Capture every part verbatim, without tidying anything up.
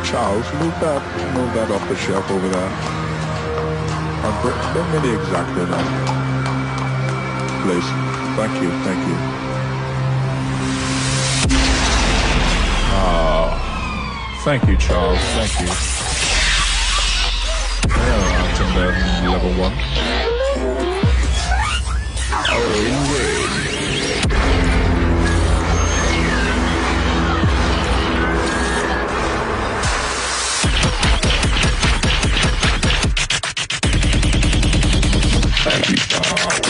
Charles, move that, move that off the shelf over there. And bring, bring me the exacto now. Please. Thank you, thank you. Oh, thank you, Charles, thank you. Yeah, I'm from the level one. Oh, wait. Thank you, Charles.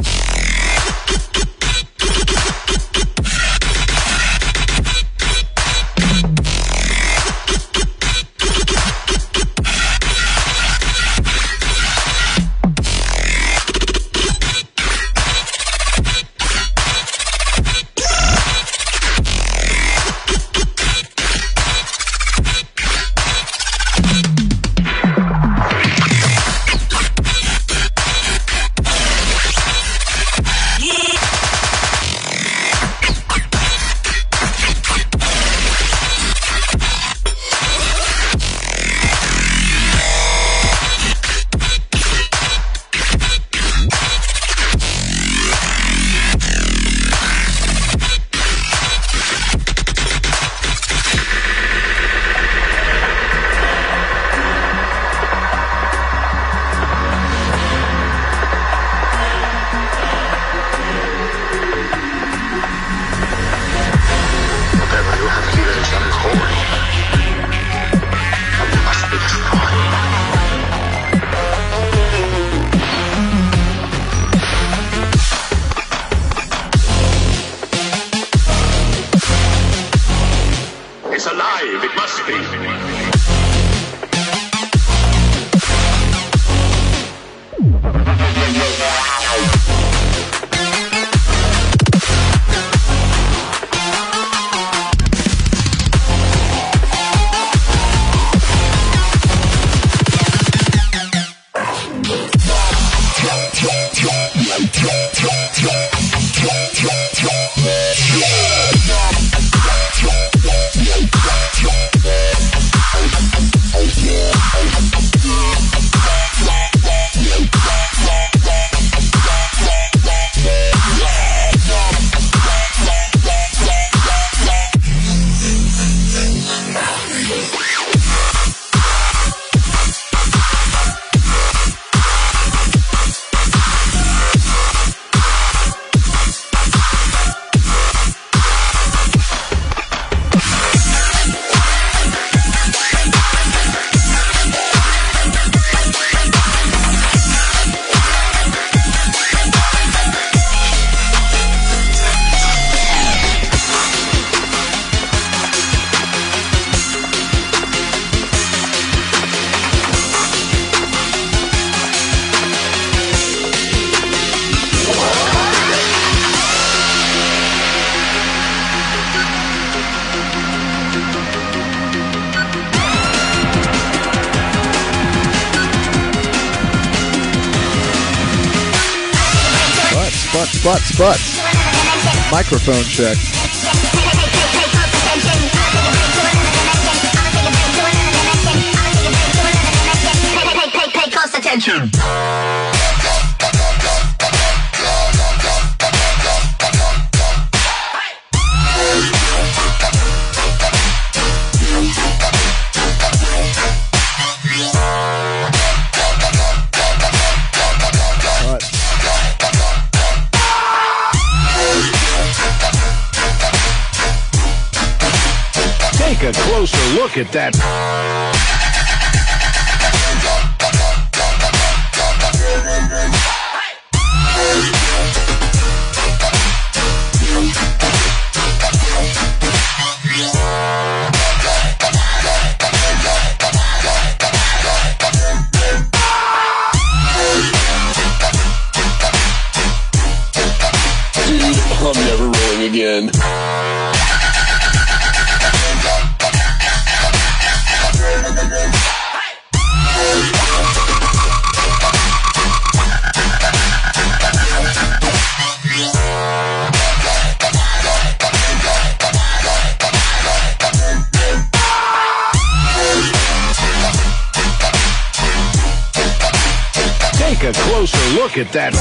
Butts, butts. Microphone check. Pay close attention. Take a closer look at that. I'm never rolling again. look at that.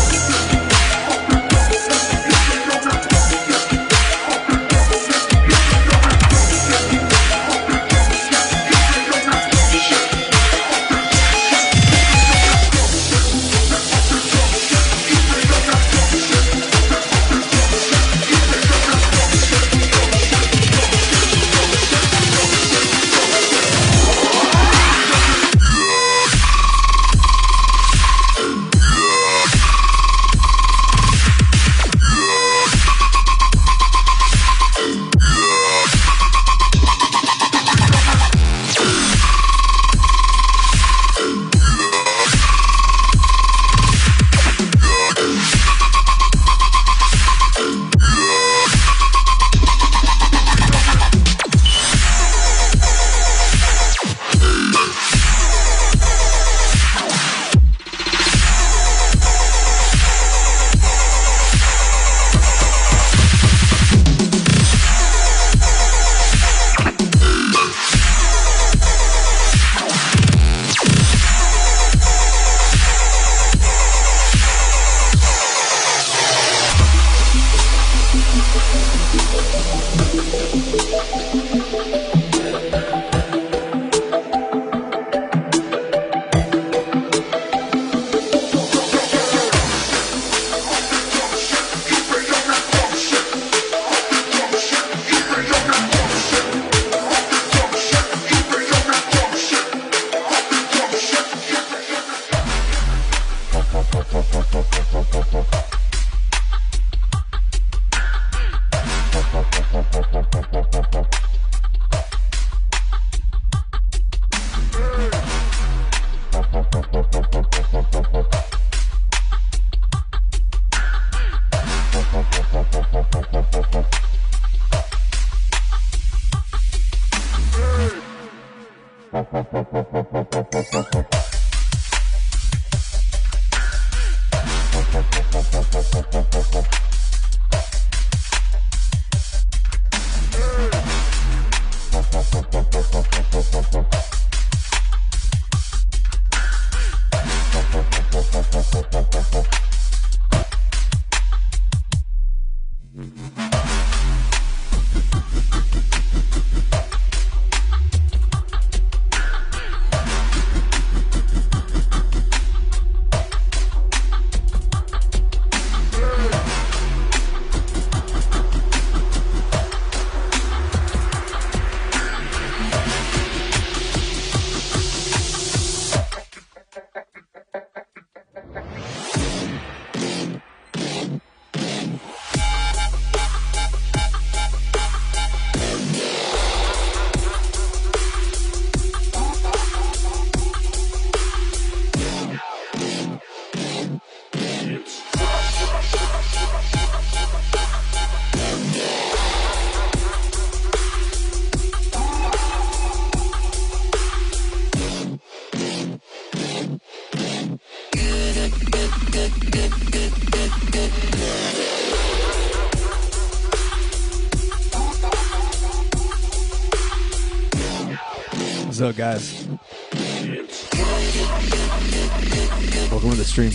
What's up, guys? Welcome to the stream.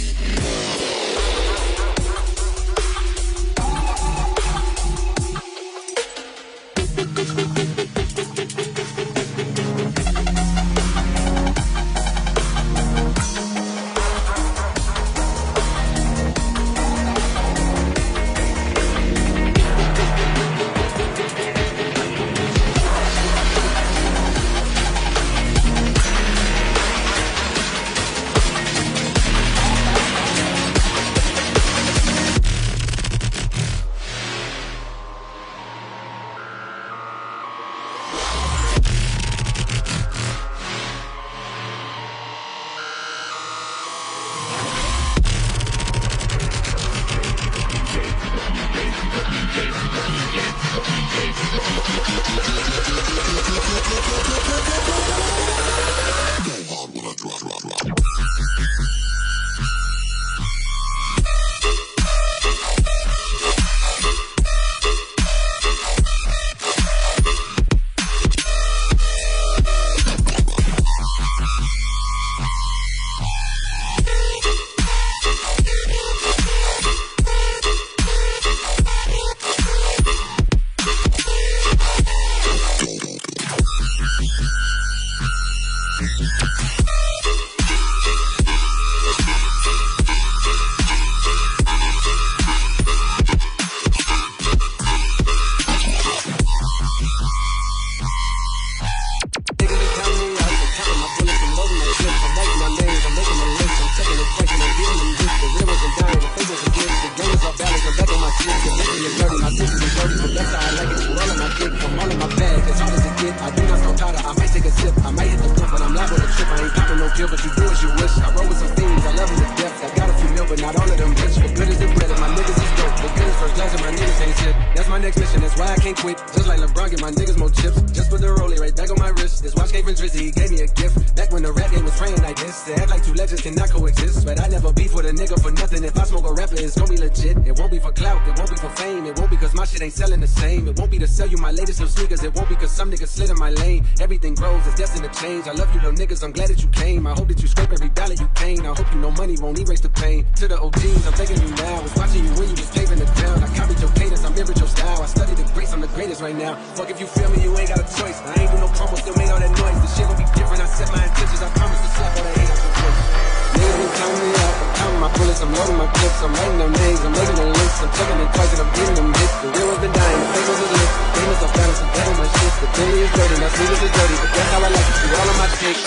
and I think it's dirty, but that's how I like it. You all in my dick, I'm all in my bag, as hard as it get. I do not smoke powder, I might take a sip, I might hit the flip, but I'm liable to trip. I ain't popping no pill, but you do as you wish. I roll with some fiends, I love them to death. I got a few mil, but not all of them bitch. The good is the bread, and my niggas is dope. The good is first class, and my niggas ain't shit. That's my next mission, that's why I can't quit. Just like LeBron, get my niggas more chips. Just put the rollie right back on my wrist. This watch came from Drizzy, he gave me a gift. Back when the rap game was praying like this. They act like two legends cannot coexist. But I never beef with a nigga for nothing. If I smoke a rapper, it's gonna be legit. It won't be for clout, it won't be for fame. It won't be cause my shit ain't selling the same. It won't be to sell you my latest new sneakers. It won't be cause some niggas slid in my lane. Everything grows, it's destined to change. I love you little niggas, I'm glad that you came. I hope that you scrape every dollar you gain. I hope you know money won't erase the pain. To the O Gs, I'm thanking you now. I was watching you when you was paving the ground. I copied your cadence, I mirrored your style. I studied the greats, I'm the greatest right now. Fuck if you feel me, you ain't got a choice. I ain't do no promo, still made all that noise. The shit gon' be different, I set my intentions. I promise to slap all that hate out your face. Niggas been counting me out, I'm counting my bullets, I'm loading my clips, I'm writing them names, I'm making them lists, I'm checking them twice and I'm getting them hits. The real ones been dying, the fake ones is lit. The famous are balanced, I'm better my shit. The Billy is dirty, my sneakers is dirty, but that's how I like it, do all of my takes.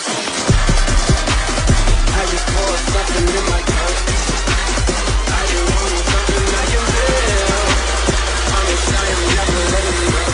I just pour something in my cup. I just want something I can feel. I'm excited, I'm letting it go.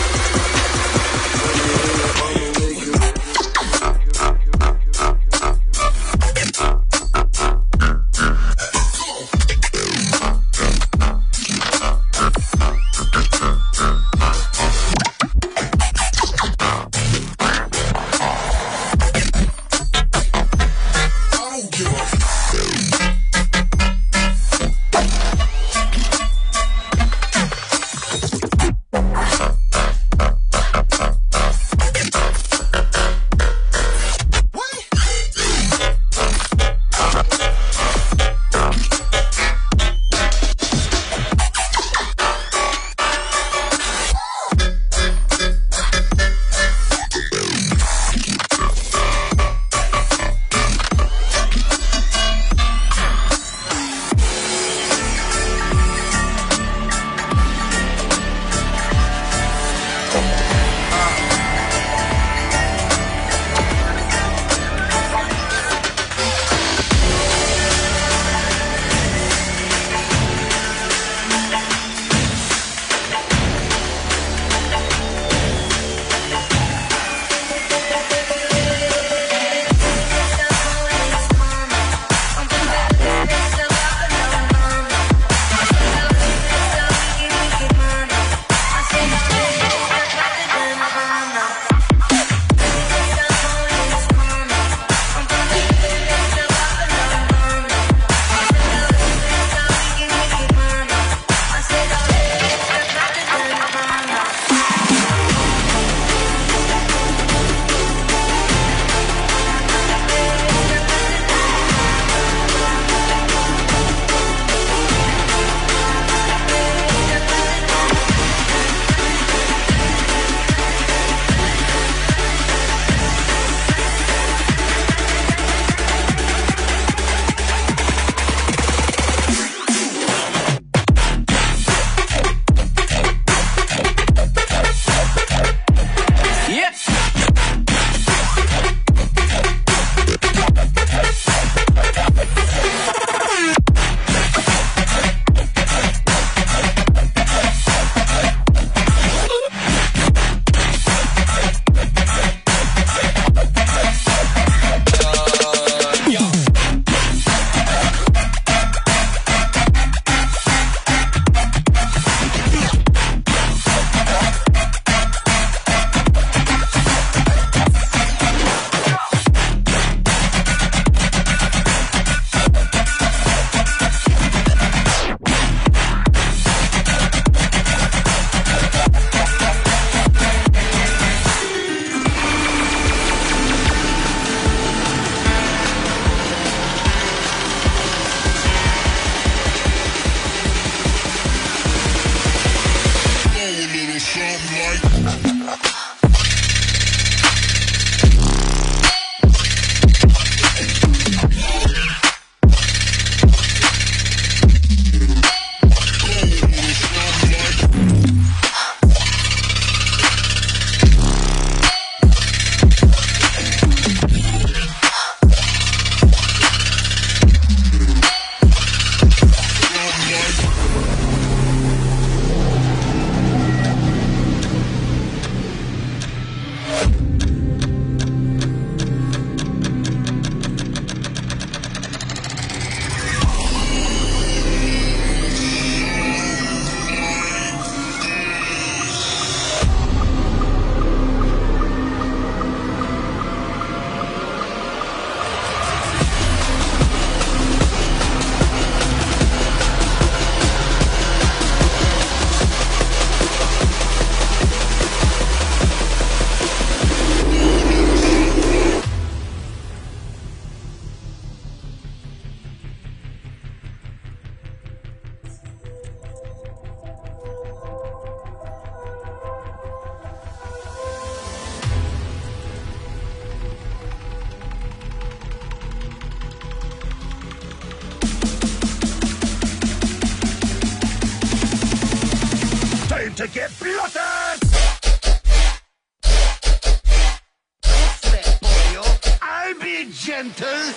to get blotted! I'll be gentle.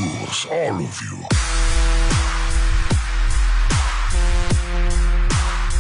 All of you.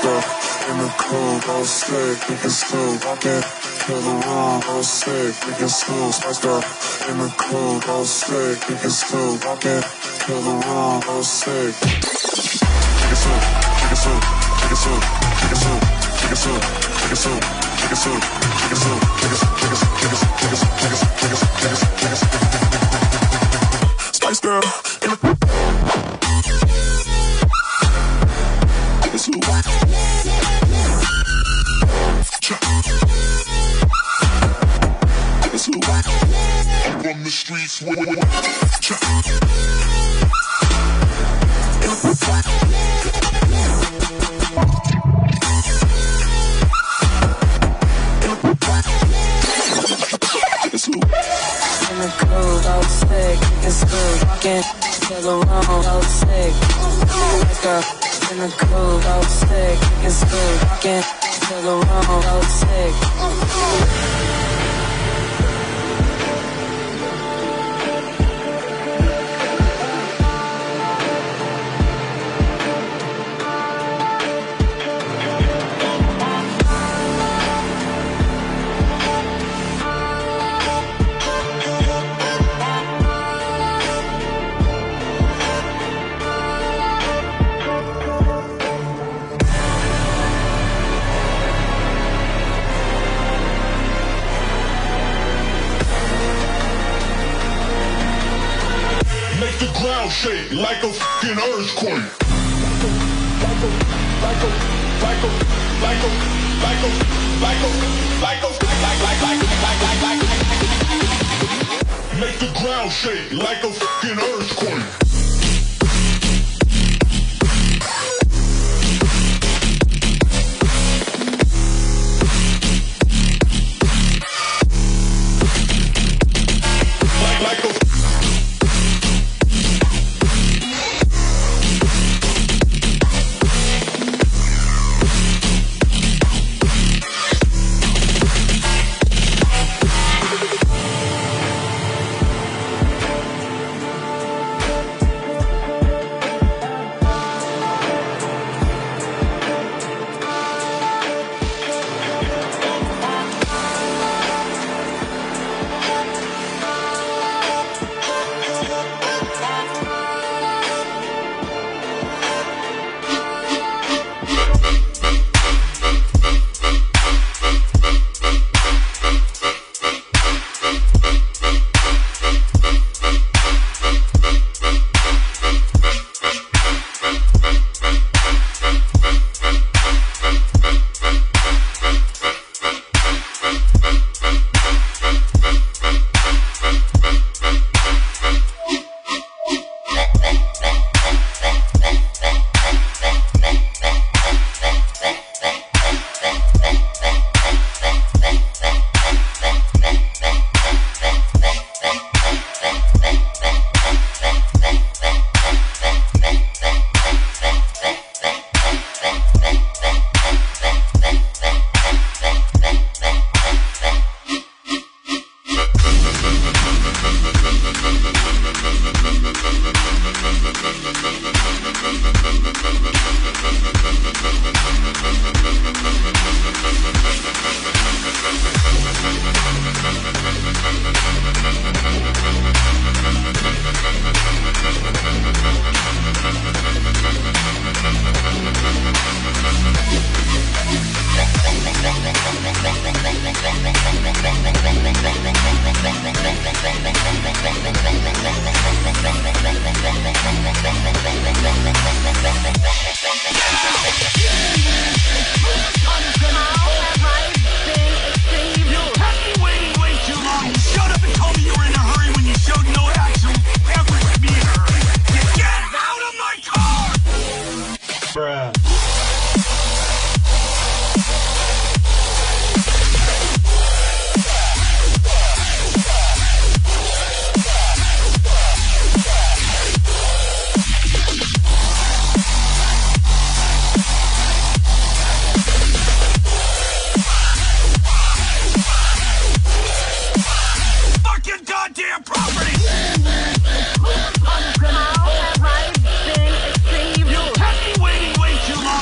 up in the club, all sick, we can still rock it. Kill the room, all sick, we can still spiced up in the club, all sick, we can still rock it. Kill the room, all sick. Take a sip, take a sip, take a sip, take a sip, take a sip, take a sip, take a sip, take a sip, take a sip, take a sip, take a sip, take a sip, take a sip, take a sip, take a sip, take a sip, take a sip. Spice Girl in the take a sip. I run the streets with in the groove, I was sick, it's good, rockin', till around, I was sick, like a, in the groove, I was sick, it's good, rockin', till around, I was sick. shake like a fucking earthquake. Like a, like a, like a, like a, like a, like a, like a, like like like like like like like. Make the ground shake like a fucking earthquake. Waiting way too long.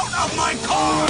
out of my car!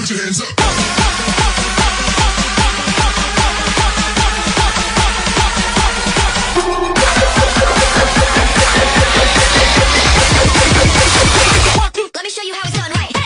put your hands up. Let me show you how it's done right.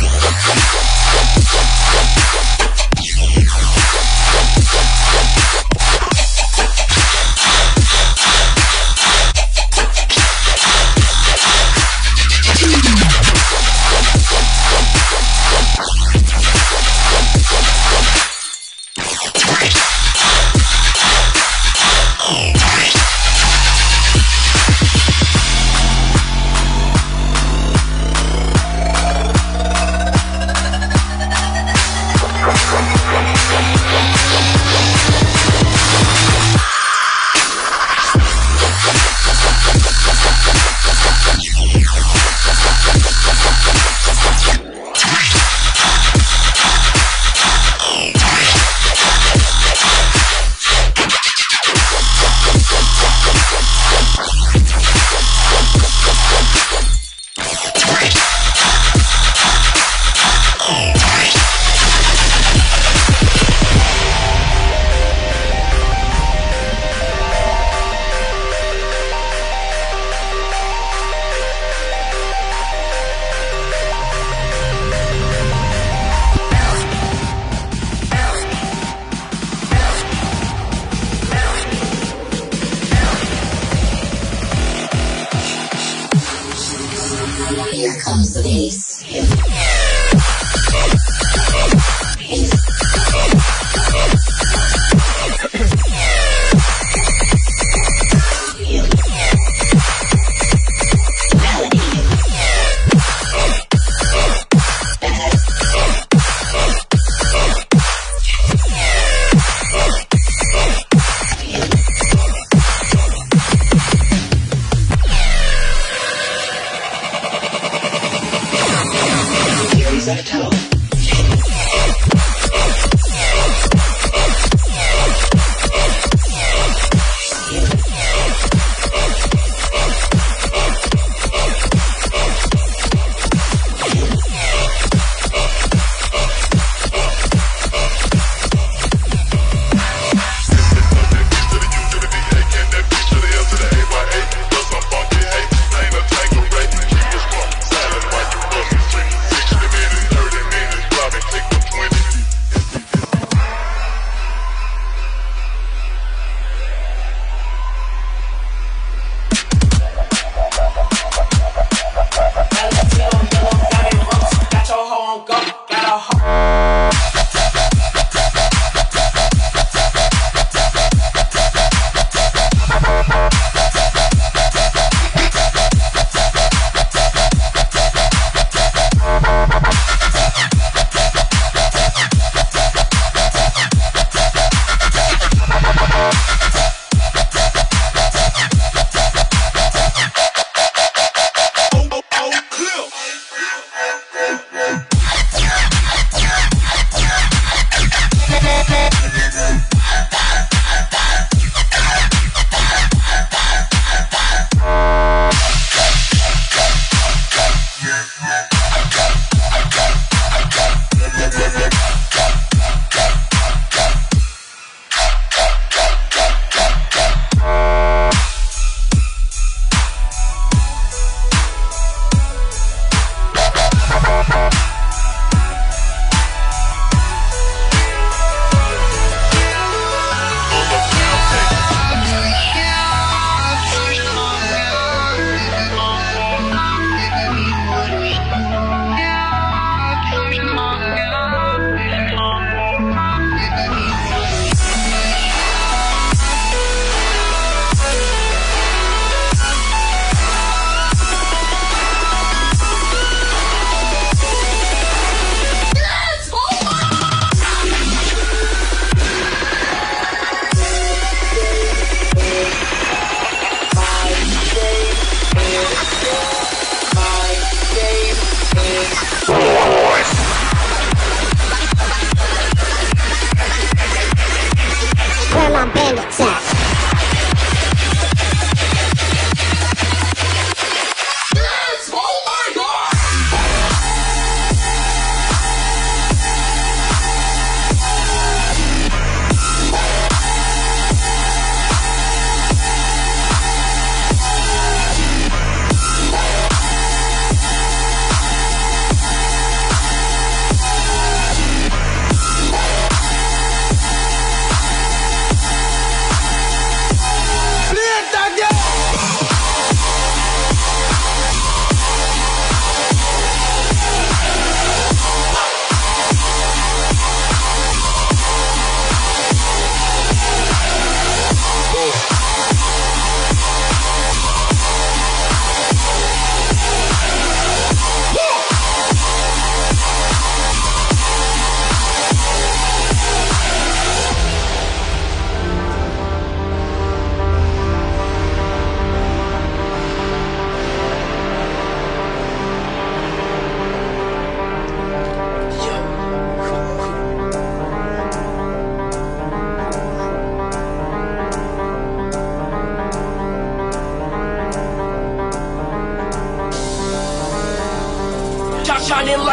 Here comes the bass.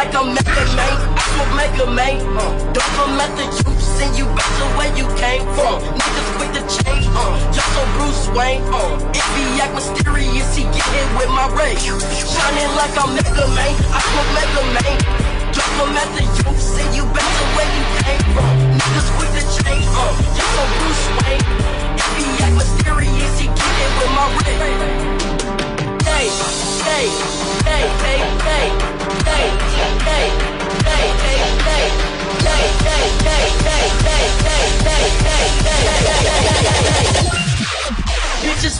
like I'm Mega Man. I smoke Mega Man. Uh, don't come at the juice, send you back to where you came from. Niggas quick to change. Uh, just so Bruce Wayne. Uh, if he act mysterious, he get hit with my ray. Shining like I'm Mega Man. I smoke Mega Man. Don't come at the juice, send you back to where you came from. Niggas quick to change. Uh, just so Bruce Wayne. If he act mysterious, he get hit with my ray. Hey, hey, hey, hey, hey, hey, hey, hey, hey, hey, hey, hey, hey, hey, hey, hey, hey, hey, hey, hey, bitches.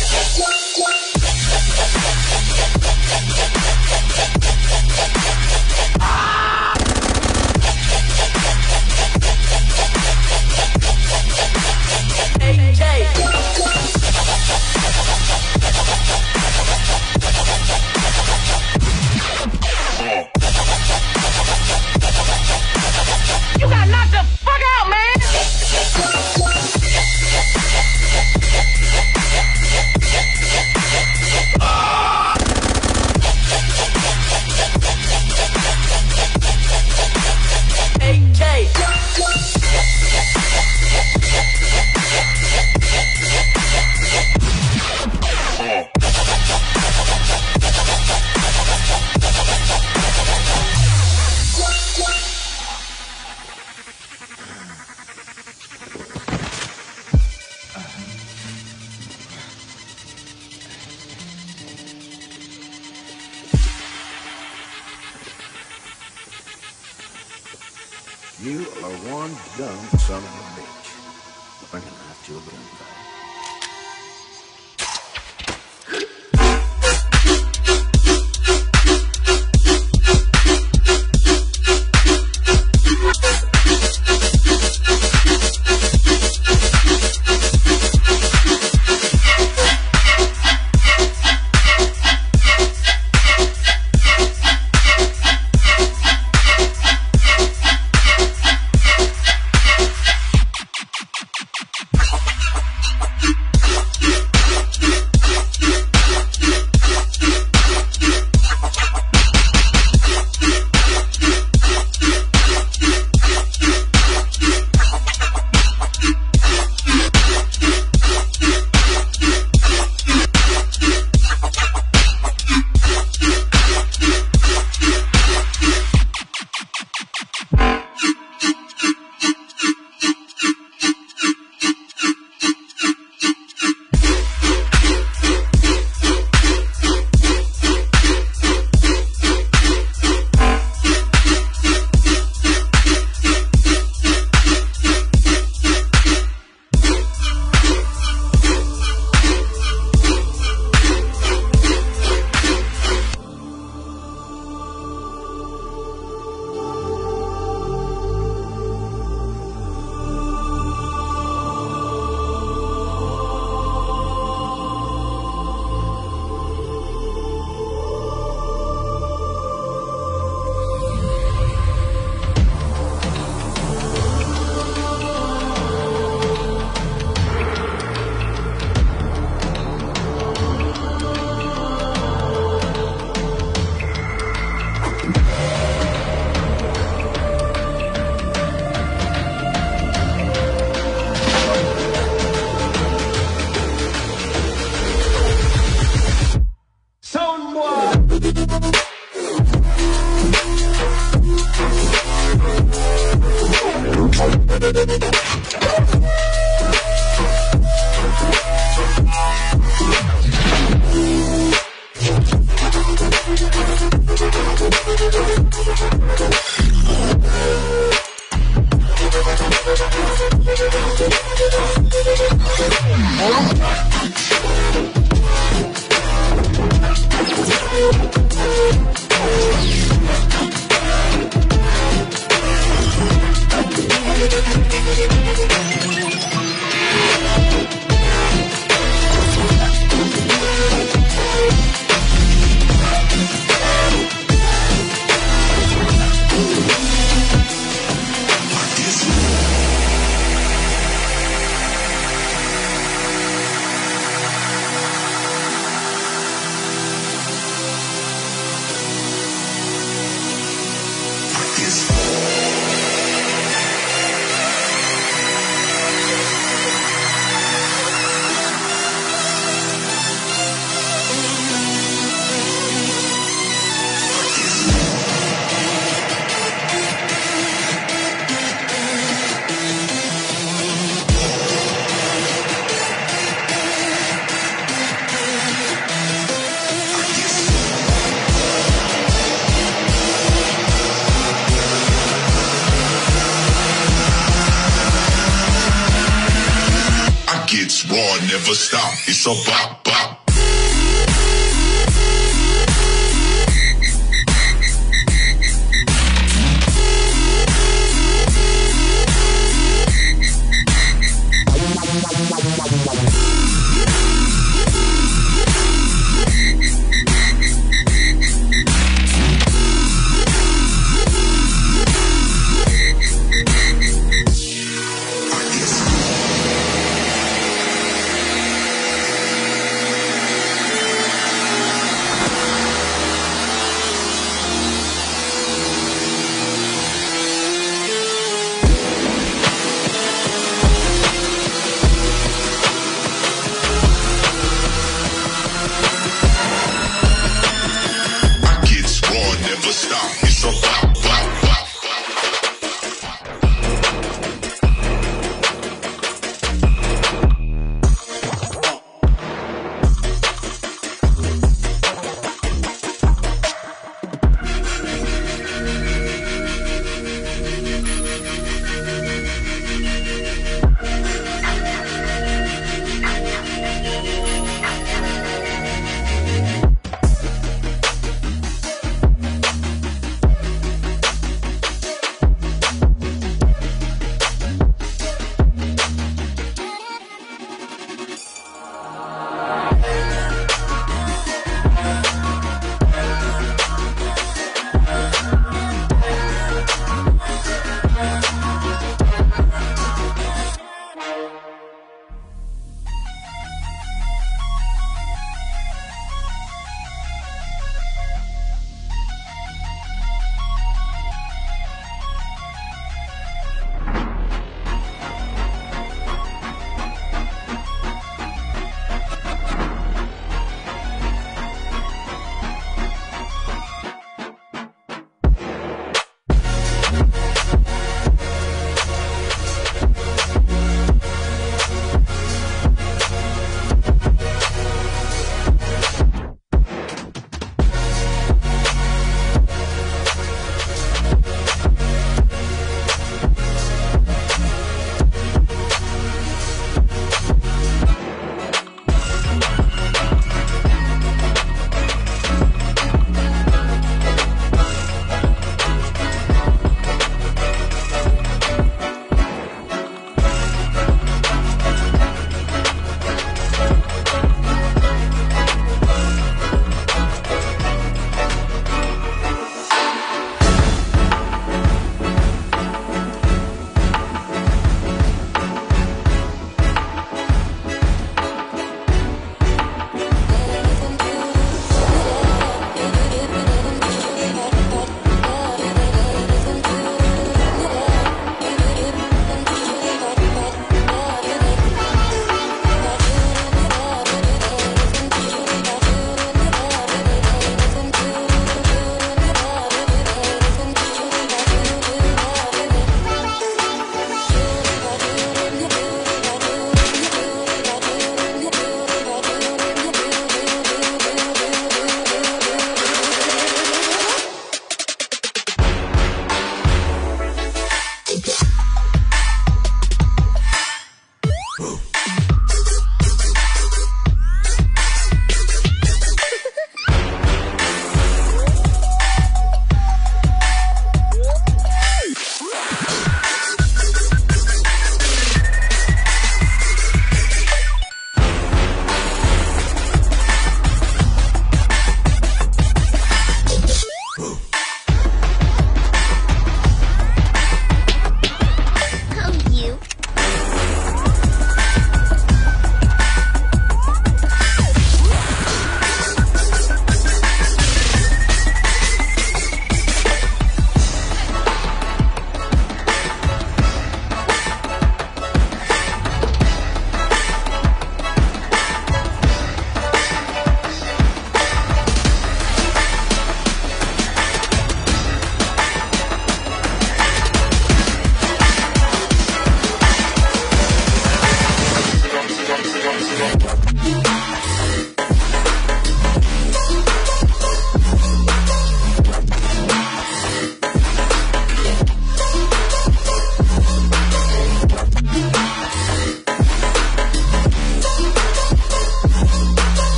You got knocked the fuck out, man! You are one dumb son of a bitch. I'm gonna have to look at never stop. It's a bop, bop.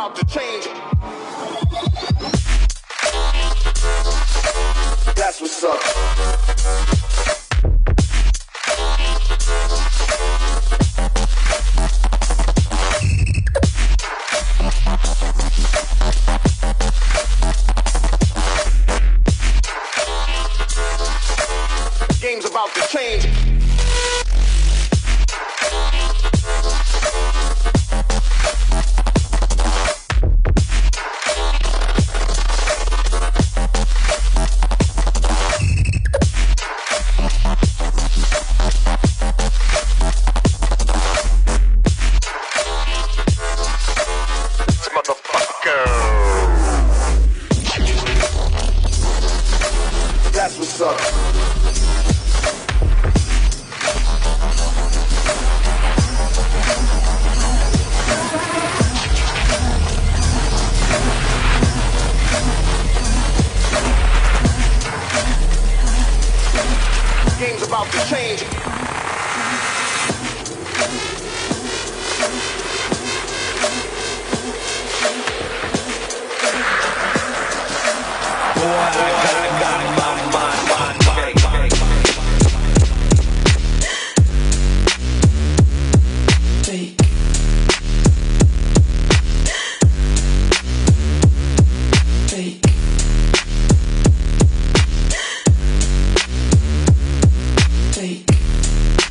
about to change. That's what's up. Game's about to change. That's what's up. Game's about to change. Fake.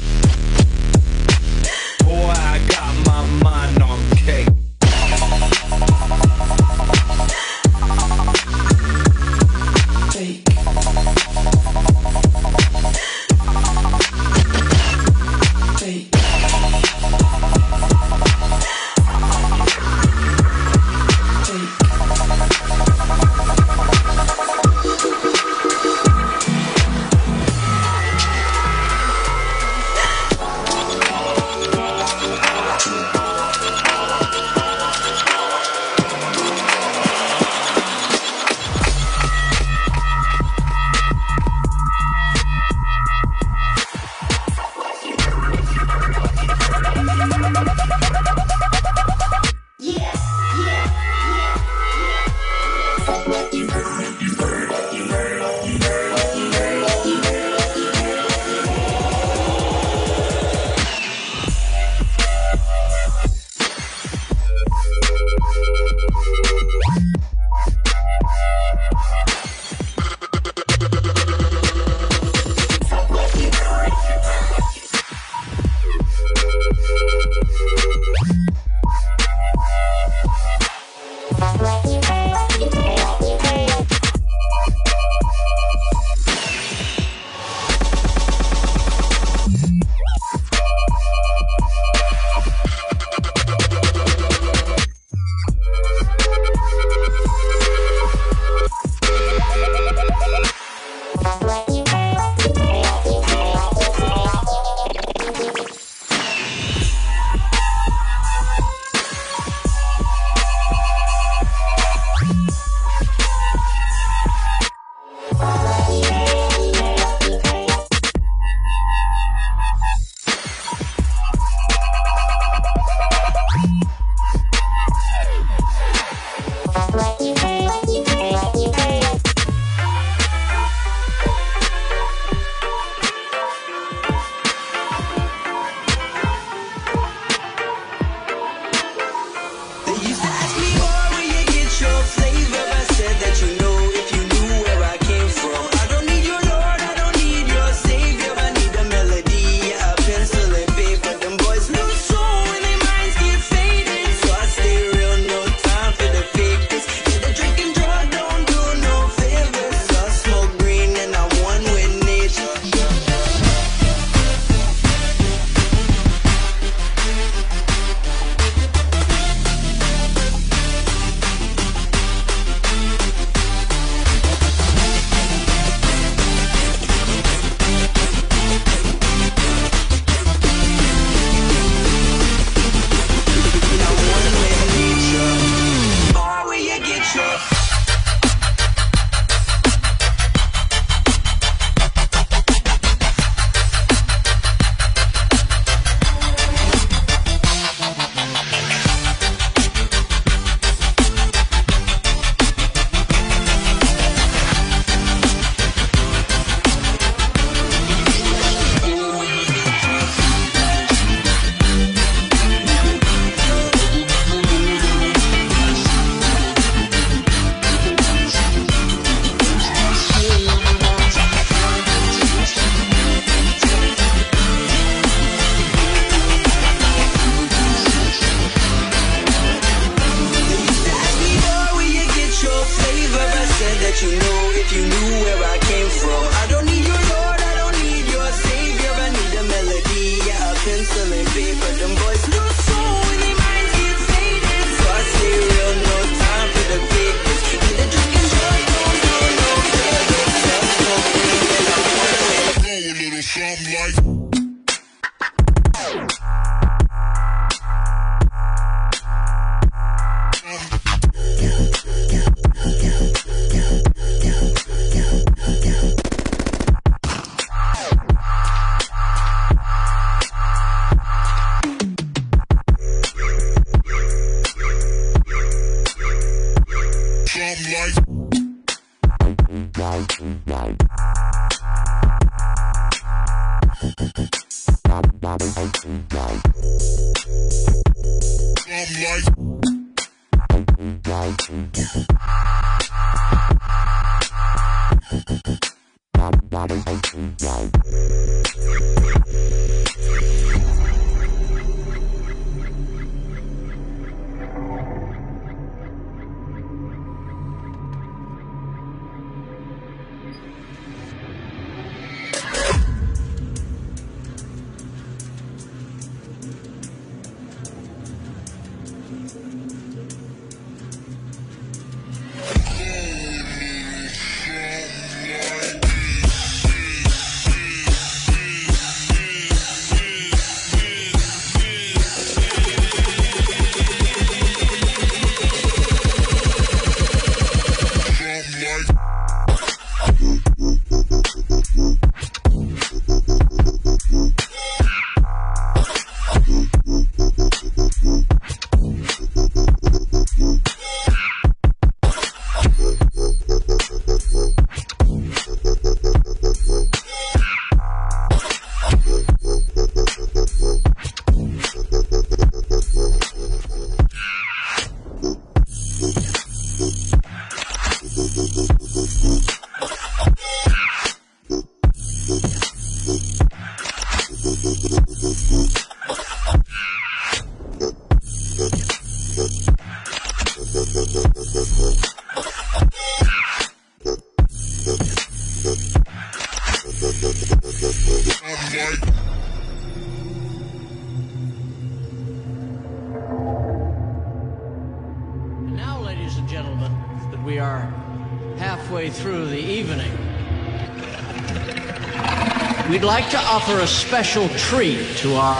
We'd like to offer a special treat to our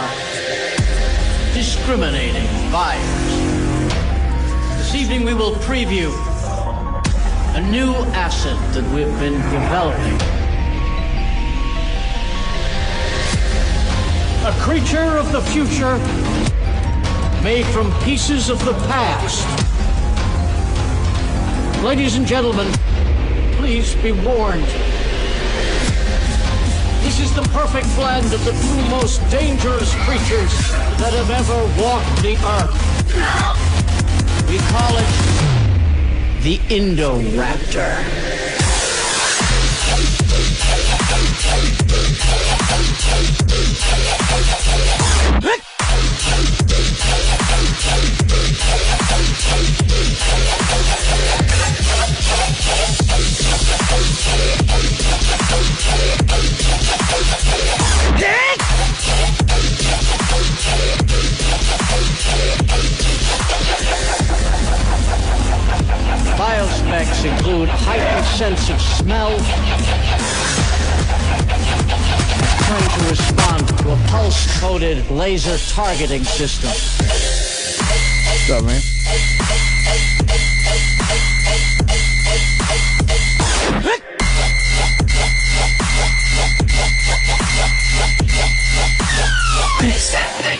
discriminating buyers. This evening we will preview a new asset that we've been developing. A creature of the future made from pieces of the past. Ladies and gentlemen, please be warned. This is the perfect blend of the two most dangerous creatures that have ever walked the earth. We call it the Indoraptor. Biospecs include heightened sense of smell, trained to respond to a pulse-coded laser targeting system. What's up, man? What is that thing?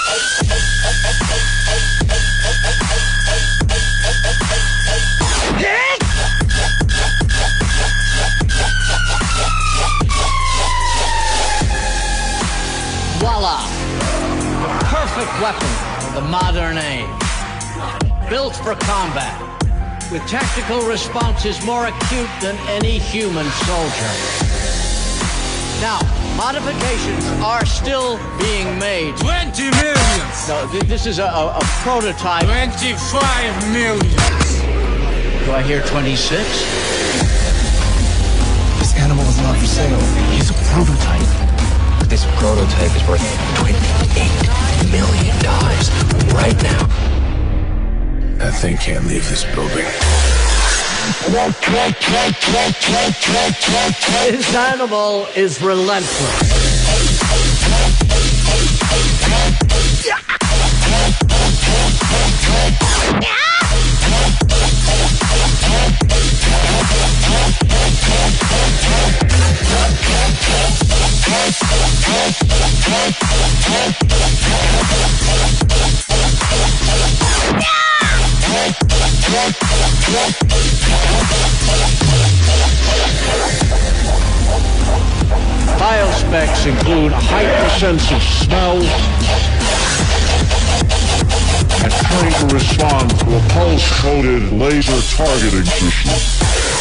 Voila! The perfect weapon of the modern age. Built for combat, with tactical responses more acute than any human soldier. Now, modifications are still being made. twenty millions! No, th this is a, a, a prototype. twenty-five millions! Do I hear twenty-six? This animal is not for sale. He's a prototype. But this prototype is worth twenty-eight million dollars right now. That thing can't leave this building. This animal is relentless. File specs include a heightened sense of smell and trained to respond to a pulse-coded laser targeting system.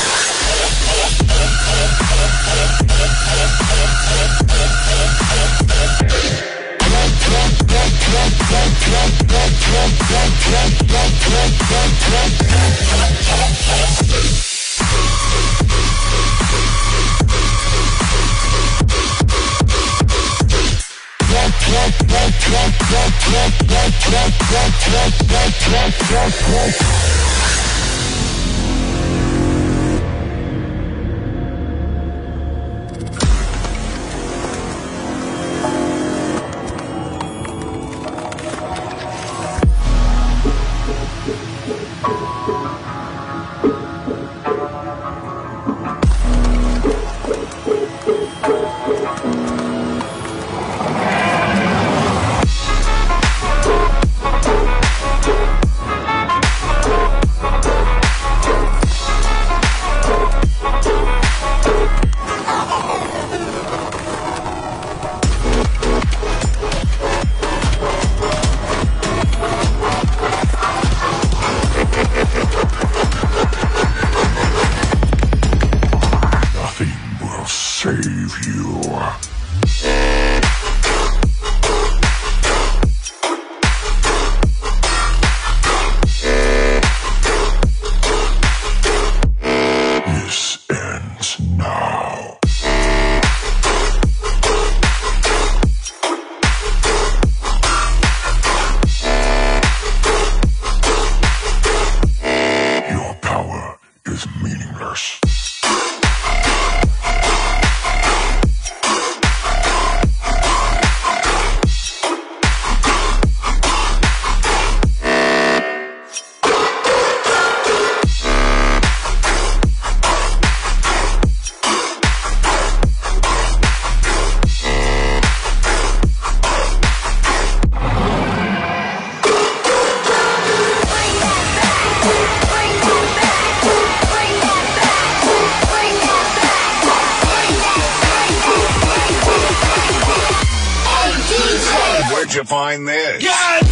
Where'd you find this? God!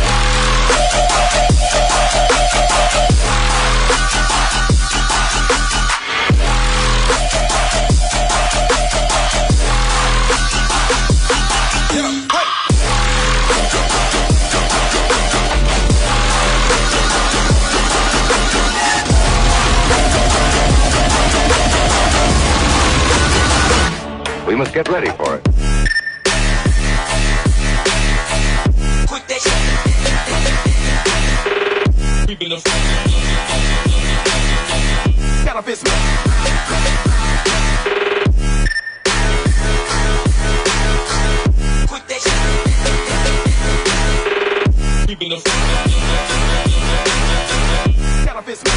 We must get ready for it. Quick that shit. Got a fist. Quick that shit. Got a fist.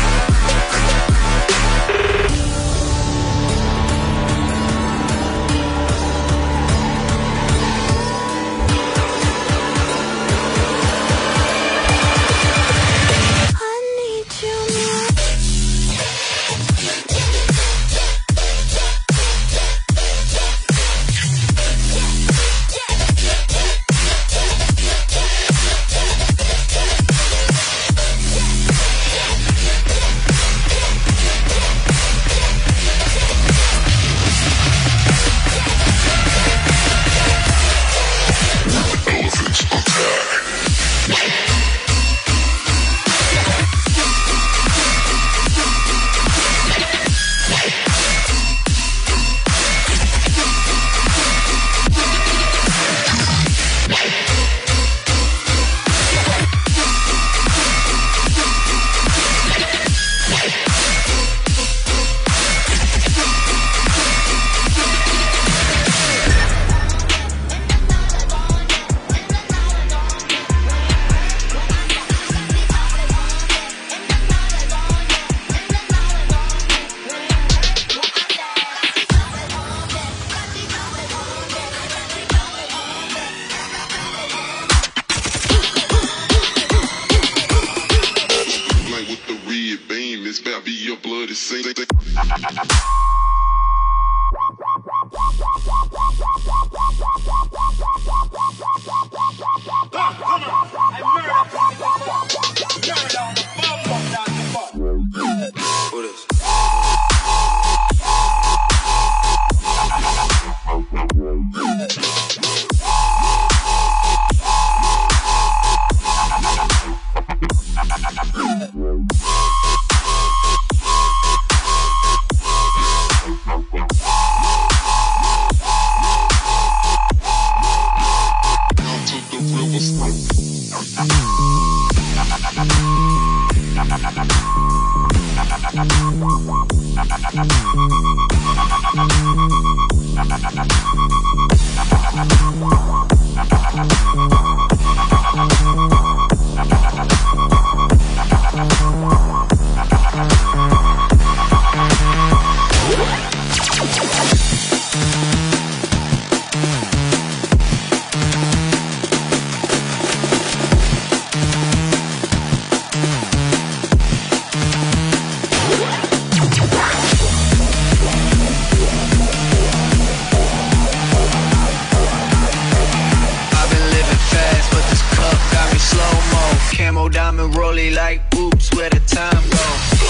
more diamond rolly like oops, where the time go?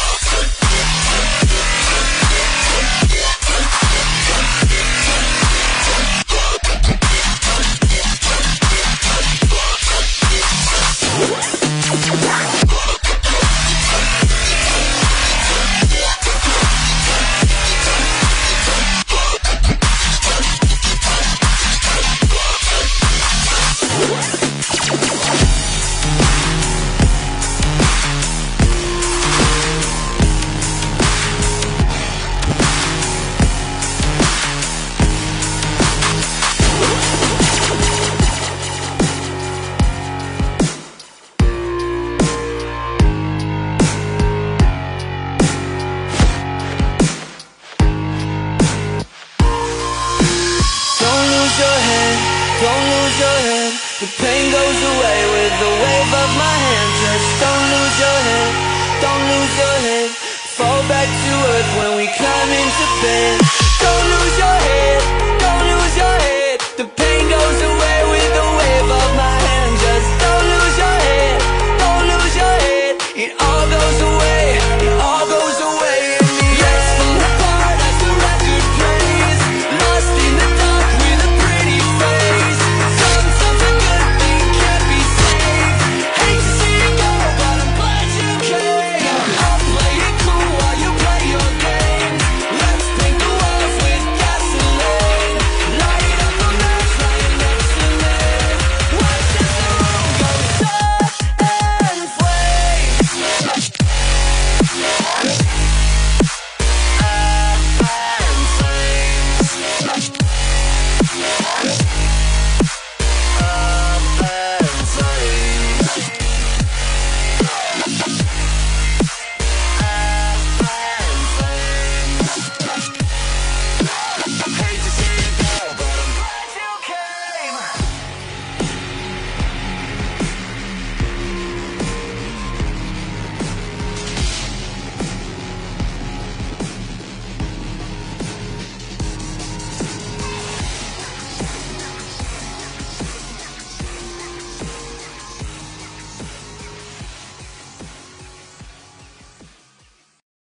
Don't lose your head, the pain goes away with the wave of my hand. Just don't lose your head, don't lose your head. Fall back to earth when we climb into bed. Don't lose your head.